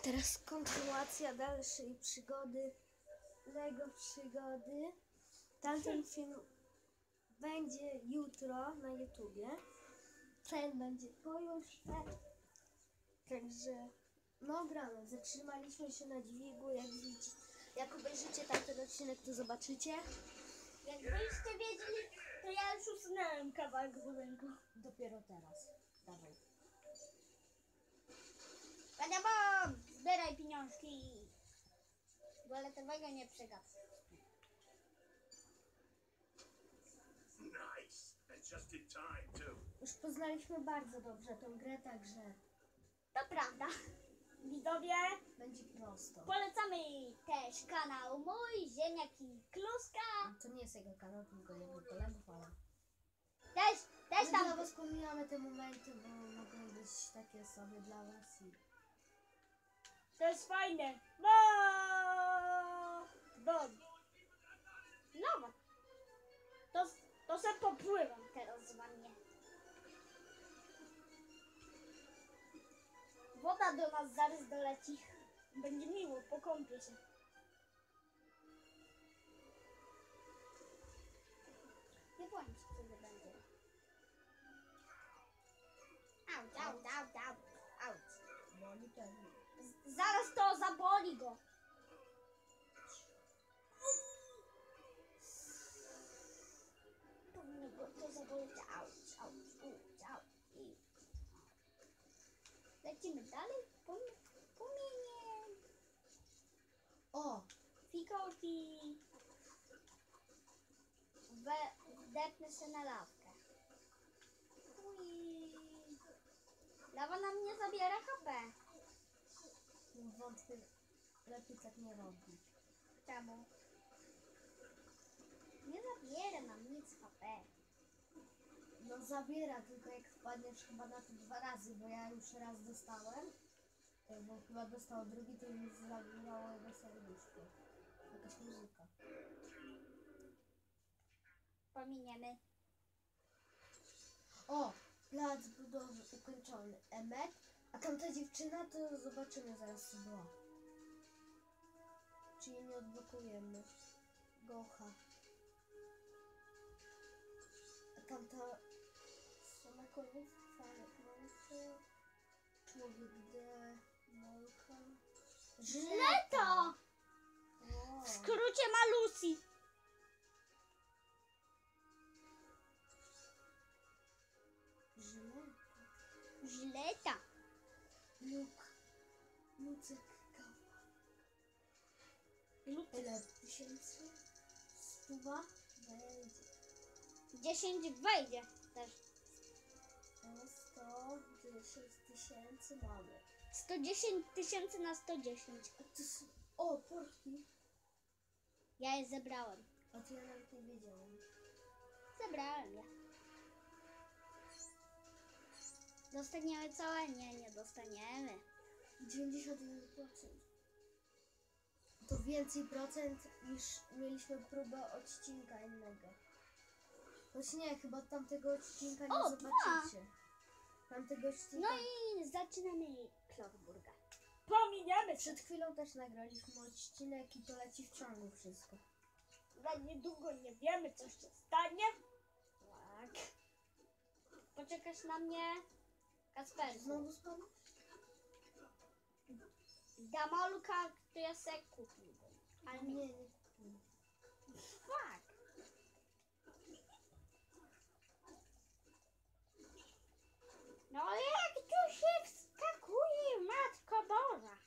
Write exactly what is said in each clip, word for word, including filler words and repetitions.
Teraz kontynuacja dalszej przygody, Lego przygody. Tamten film będzie jutro na YouTubie. Ten będzie pojutrze. Także no gramy. Zatrzymaliśmy się na dźwigu, jak widzicie. Jak obejrzycie tamten odcinek, to zobaczycie. Jakbyście wiedzieli, to ja już usunąłem kawałek budynku. Dopiero teraz. Dawaj. Wiadomo, zbieraj pieniążki. Fioletowego nie przegap. Nice. And just in time, too. Już poznaliśmy bardzo dobrze tą grę, także To prawda. Widzowie, będzie prosto. polecamy też kanał mój, Ziemniak i Kluska. To nie jest jego kanał, tylko jego kolegów, ale... Też, też Ale dla tam. was pomijamy te momenty, bo mogą być takie sobie dla was i... To jest fajne. Bo... Bo... No, to, to se popływam teraz z wami. Woda do nas zaraz doleci. Będzie miło, pokąpię się. Nie bądź, co to będzie. Auć, auć, auć, auć, auć. Boli pewnie. Z- Zaraz to zaboli go. Powinno go to zaboleć. Auć, auć, auć, auć. I- Lecimy dalej. Pom- Płomienie. O! Fikołki. We- Wdepnę się na lawkę. Ui. Lawa nam nie zabiera H P. Wątpię, lepiej tak nie robić. Czemu? Nie zabiera nam nic H P. No zabiera, tylko jak wpadniesz chyba na to dwa razy, bo ja już raz dostałem. To bo chyba dostał drugi, to mi zabierało jego serduszko. Jakaś muzyka. Pominiemy. O! Plac budowy ukończony. Emet. A tamta dziewczyna to zobaczymy zaraz co była. Czy jej nie odblokujemy? Gocha. A tamta... Samakowiec, Farek, Molka. Człowiek D, Molka. Żleto! Wow. W skrócie ma Lucy. Żyleta. Żleta. Luk. Lucek Kawa. Lucy. Ile tysięcy? Stuwa? Będzie. dziesięć wejdzie też. O, sto dziesięć tysięcy mamy. sto dziesięć tysięcy na sto dziesięć. A to są... O, portki. Ja je zebrałem. A to ja nawet nie wiedziałam. Zebrałem je. Dostaniemy całe? Nie, nie dostaniemy. dziewięćdziesiąt jeden procent. To więcej procent niż mieliśmy próbę odcinka innego. Choć nie, chyba tamtego odcinka nie O, zobaczycie. Tamtego odcinka... No i zaczynamy Klotburga. Pominiemy Przed chwilą też nagraliśmy odcinek i to leci w ciągu wszystko. Za niedługo nie wiemy, co się stanie. Tak. Poczekasz na mnie, Kasper. Znowu spadł? Damolka, to ja se kupił. Ale nie. Nie, nie. Fuck. No ale jak tu się wskakuje, Matko Boża?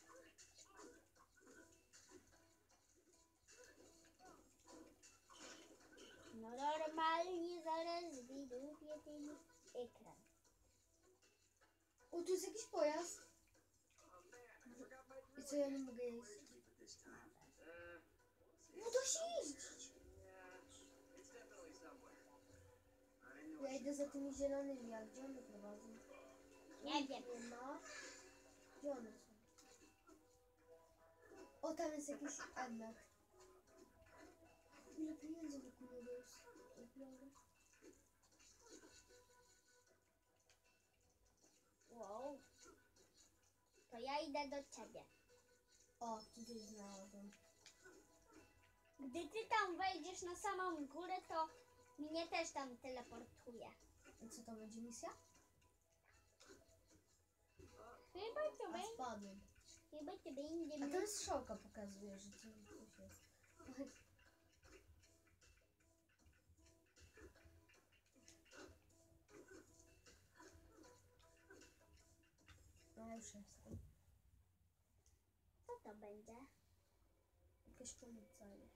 No normalnie zaraz wydupię ten ekran. O, tu jest jakiś pojazd. I co, ja nie mogę jeździć? No to się jeździć. Ja idę za tymi zielonymi, a gdzie one prowadzą? Nie wiem. Nie ma. Gdzie one są? O, tam jest jakiś emek. Ile pieniędzy wokół niego jest? Naprawdę. Wow. To ja idę do ciebie. O, tutaj znalazłem. Gdy ty tam wejdziesz na samą górę, to mnie też tam teleportuje. I co to będzie misja? Chyba to A będzie. spadłem. Chyba to będzie. A to jest strzałka pokazuje, że coś coś jest. No ja już jestem. Co to będzie? Jakieś pomocenie.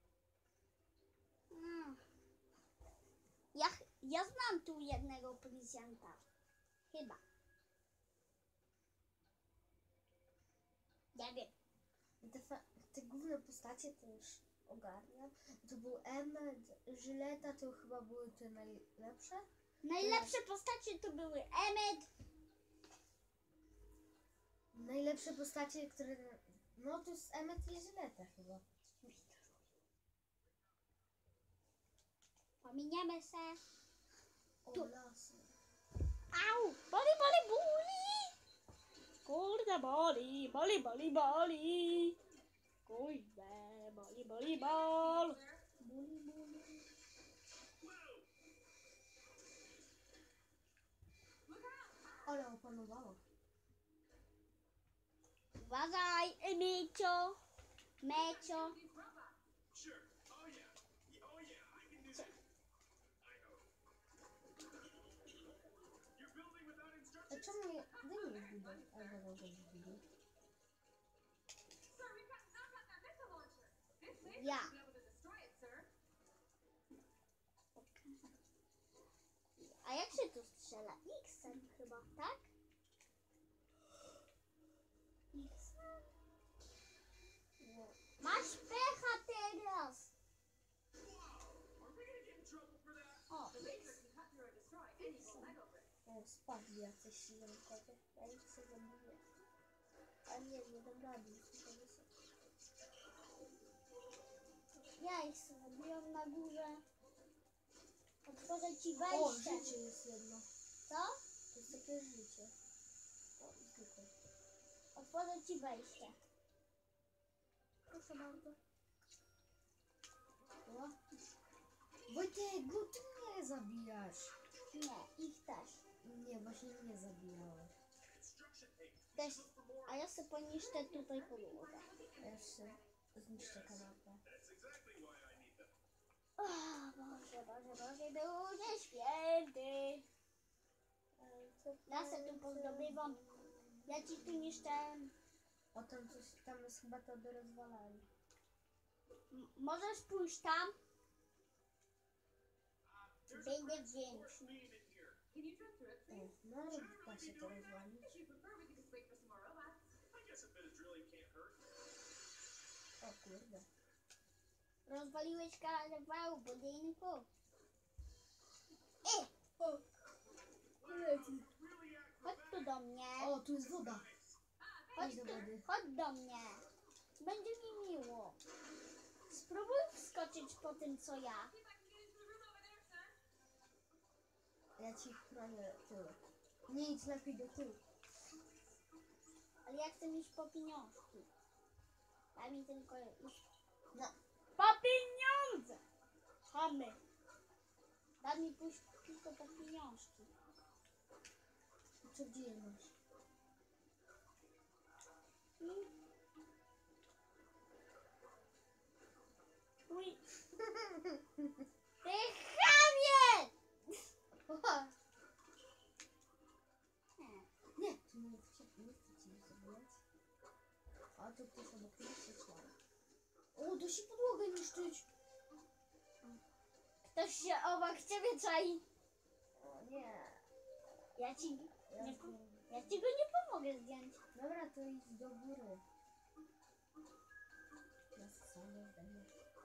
Mm. Ja, ch- ja znam tu jednego policjanta. Chyba. Nie wiem. Te, fa- te główne postacie też ogarniam. To był Emmet, Żyleta, to chyba były te najlepsze. Najlepsze postacie to były Emmet. Najlepsze postacie, które... No to jest Emmet i Żyleta chyba. Pominiemy se. O, Tu. lasy. Au! Boli, boli, boli! Kurde, boli, boli, boli, boli! Kurde, boli, boli, bol! Boli, boli. Ale opanowała. Uważaj, Emilcio! Mecio! Sure. Oh yeah. Y- Oh yeah, I can do that. I know. You're building without A instructions? czemu je... Daj mi budę. Albo może budę. Sir, we've got knock out that missile launcher. This laser Yeah. should be able to destroy it, sir. A jak się tu strzela? X-em chyba, tak? X-em? Masz pecha teraz! Are we gonna get in trouble for that? O, The laser can cut through and destroy any Lego brick. O, spadli jacyś silnikowie. Ja ich chcę zabiję. A nie, nie dam rady. Są za wysoko. ja ich zrobiłam na górze. Otworzę ci O, wejście. życie jest jedno. Co? To jest takie życie. O, zwykłe. Otworzę ci wejście. Proszę bardzo. O. Wojtek, bo ty mnie zabijasz. Nie, ich też. Nie, właśnie mnie zabijałeś. Instruction eight. Też. A ja sobie poniszczę tutaj podłogę. A ja jeszcze zniszczę kanapę. That's exactly why I need them. O, Boże, Boże, Boże, duże święty. Ja se tu pozdobywam. Ja ci tu niszczę. O, tam coś, tam jest chyba to do rozwalania. M- możesz pójść tam? There's a Będzie Prince większy. Force main in here. Can you drive through it, O, please? no da się to rozwalić. If you prefer, we could just wait for some more robots. I guess a bit of drilling can't hurt. O kurde. Rozwaliłeś kawał budynku. Ej, O, leci. Really chodź tu do mnie. O, tu jest woda. Chodź Idź do tu, wody. chodź do mnie. Będzie mi miło. Spróbuj wskoczyć po tym, co ja. See if I can get into the room over there, sir. Ja ci chronię tył. Nie idź lepiej do tyłu. Ale ja chcę iść po pieniążki. Daj mi tylko iść. No. Po pieniądze! Chamy. Daj mi pójść tylko po pieniążki. Co gdzie je masz? Mm. Uj. Ty chamie! Oha. Nie. Nie, tu nie chcę, nie chcę cię zabijać. A tu ktoś obok mnie krzyczał. O, da się podłogę niszczyć. Ktoś się obok ciebie czai. O nie. Ja ci, Ja nie, zdjąłem. ja ci go nie pomogę zdjąć. Dobra, to idź do góry. Ja sam zdejmę.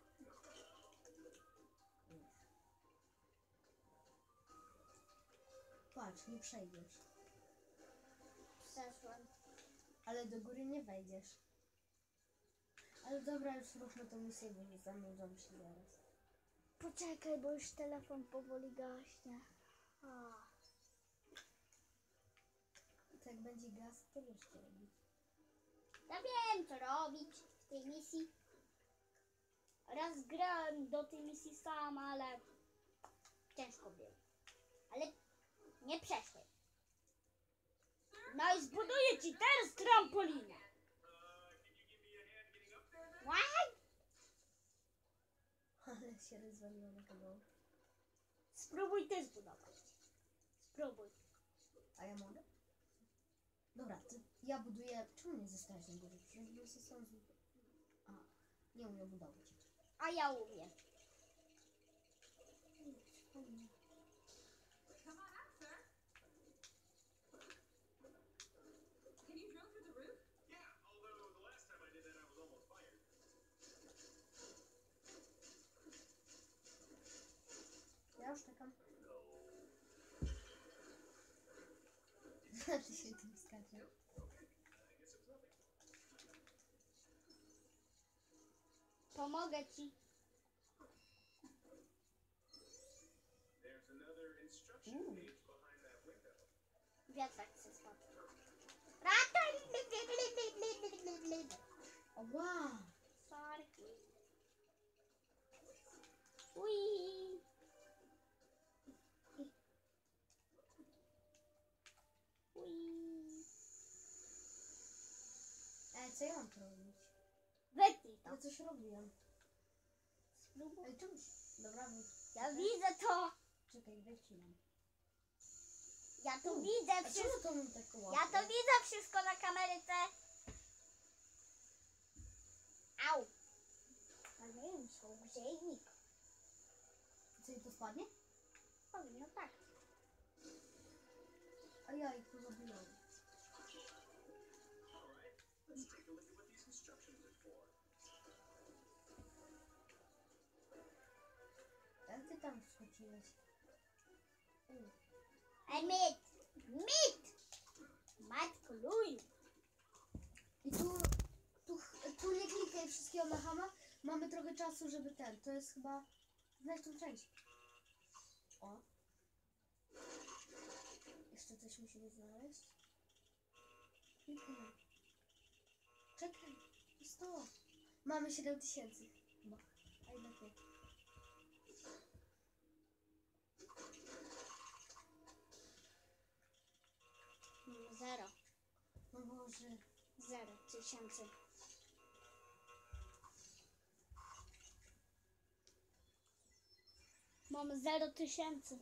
Patrz, nie przejdziesz. Przeszłem. Ale do góry nie wejdziesz. Ale dobra, już róbmy tą misję, bo nie zanudzam się zaraz. Poczekaj, bo już telefon powoli gaśnie. O. I tak będzie gaz, to jeszcze robić. Ja wiem, co robić w tej misji. Raz grałem do tej misji sam, ale ciężko było. Ale nie przeszedł. No i zbuduję ci teraz trampolinę. What? Ale się rozwaliło na kawał. Spróbuj ty zbudować. Spróbuj. A ja mogę? Dobra, to ja buduję... Czemu nie zostałeś na górze? Przecież bym się sam... z- A, nie umiem budować. A ja umiem. Come on out, sir. Can you drill through the roof? Yeah, although the last time I did that, I was almost fired. Ja już czekam. Ty się tym skacze. I guess it was nothing. Pomogę ci. There's another instruction Ooh. page behind that window. Wiatrak się spadł. Ratuj! O, wow! Sorry. Ui. Ui. Ej, co ja mam tu robić? Wytnij to. Ja coś robiłem. Spróbuj. Ej, czemu? Dobra, wy... Ja widzę to. Czekaj, wycinam. Ja to U, widzę A czemu wszystko. to mi tak łatwo? Ja to widzę wszystko na kamerce. Au. Ale nie wiem, co grzejnik. Co i to spadnie? Powinno tak. A ja ich tu zrobiłem. All right, let's take a look at what these instructions are for. Jak ty tam wskoczyłeś? U. Ej, mit. Mit. Matko luj. I tu, tu, tu nie klikaj wszystkiego na hama. Mamy trochę czasu, żeby ten. To jest chyba... Znajdź tą część. O. Jeszcze coś musimy znaleźć. Kliknij. Czekaj. Jest to. Mamy siedem tysięcy. Chyba. A jednak nie. Zero. No Boże. Zero tysięcy. Mam zero tysięcy.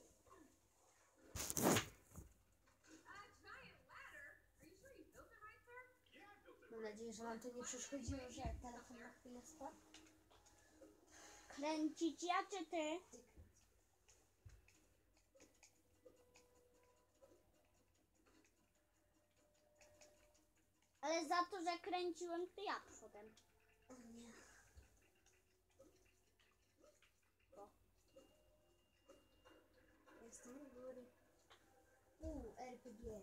A giant ladder? Are you sure you built it right, sir? Yeah, I built it. Mam nadzieję, że wam to nie przeszkodziło, że telefon na chwilę spadł. Kręcić ja czy ty? Ale za to, że kręciłem, to ja przodem. O nie. O. Jestem u góry. U, R P G.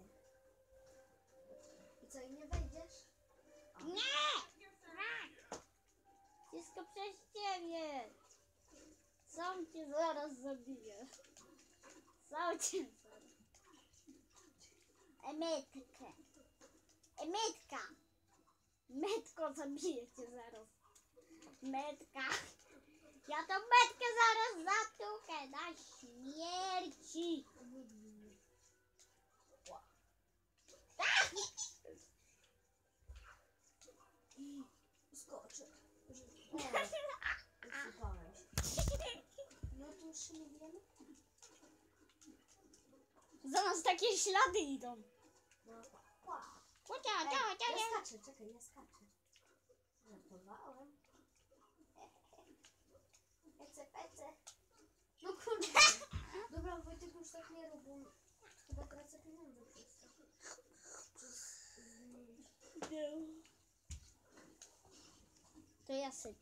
I co, i nie wejdziesz? Nie! Here, sir. Tak! Wszystko przez ciebie! Sam cię zaraz zabiję. Sam cię zaraz. Emetkę. Emetka! Metko, zabiję cię zaraz. Metka. Ja tą metkę zaraz zatukę na śmierci. Skoczę. O, usypałeś. No to już się nie wiemy. Za nas takie ślady idą. No, wow. Cia, Ej, cia, cia, ja cia. skaczę, czekaj, ja skaczę. Żartowałem. Pece, pece. No kurde. Dobra, Wojtek, już tak nie rób, bo chyba tracę pieniądze przez to. Przez... mm, To ja syp.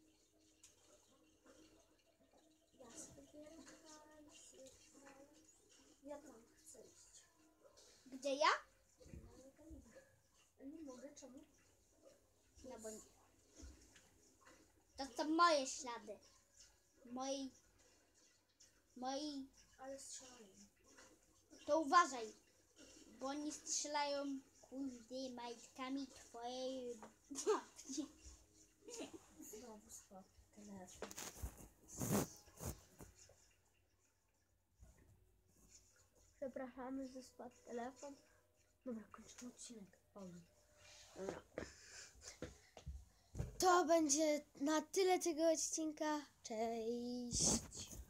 Ja zbieram hajsy. Ja tam chcę iść. Gdzie ja? Ale tam idę. A nie mogę, czemu? No bo nie. To są moje ślady. Moi. Moi. Ale strzelają. To uważaj. Bo oni strzelają kurde majtkami twojej babci. Znowu spadł telefon. Przepraszamy, że spadł telefon. Dobra, kończymy odcinek. Pauli. Dobra. To będzie na tyle tego odcinka. Cześć.